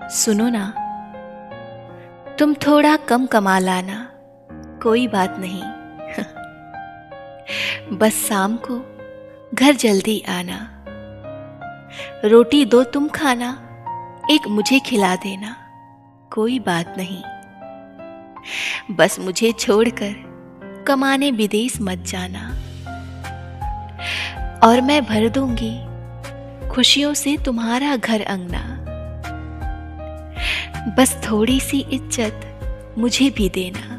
सुनो ना, तुम थोड़ा कम कमा लाना, कोई बात नहीं। बस शाम को घर जल्दी आना, रोटी दो तुम खाना, एक मुझे खिला देना, कोई बात नहीं। बस मुझे छोड़कर कमाने विदेश मत जाना, और मैं भर दूंगी खुशियों से तुम्हारा घर अंगना। बस थोड़ी सी इज्जत मुझे भी देना।